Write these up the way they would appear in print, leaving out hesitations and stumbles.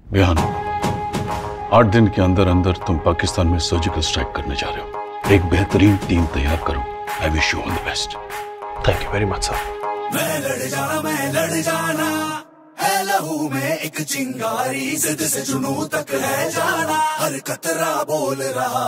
बिहान 8 दिन के अंदर अंदर तुम पाकिस्तान में सर्जिकल स्ट्राइक करने जा रहे हो। एक बेहतरीन टीम तैयार करो। I wish you all the best. Thank you very much sir. मैं लड़ जाना है लहू में एक चिंगारी, जिद से जुनू तक है जाना, हर कतरा बोल रहा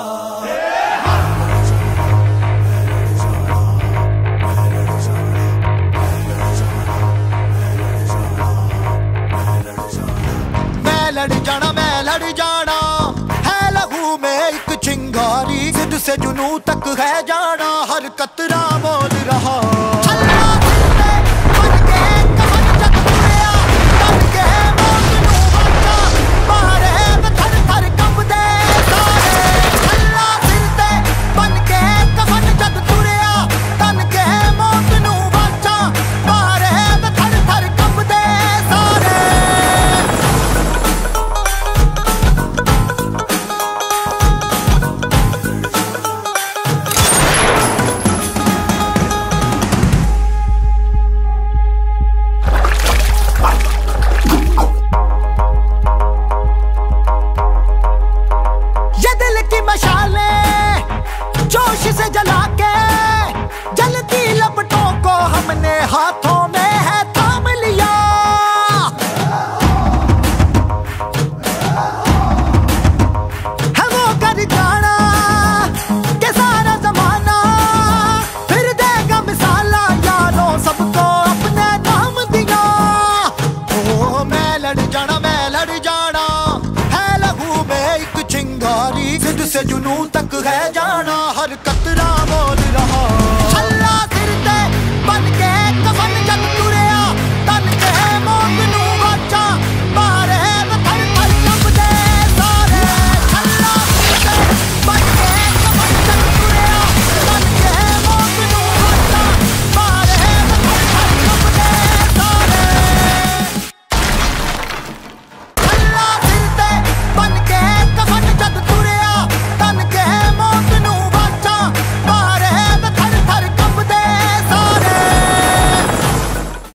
मैं लड़ जाना है लहू में एक चिंगारी, जिद से जुनू तक है जाना, हर कतरा बोल रहा। जोश से जला के जलती लपटों को हमने हाथों में है थाम लिया। है वो कर जाना के सारा जमाना फिर देगा मिसाला, यारों सबको अपने नाम दिया। ओ मैं लड़ जाना है लहू में एक चिंगारी, जिद से जुनू तक है जाना, हर कतरा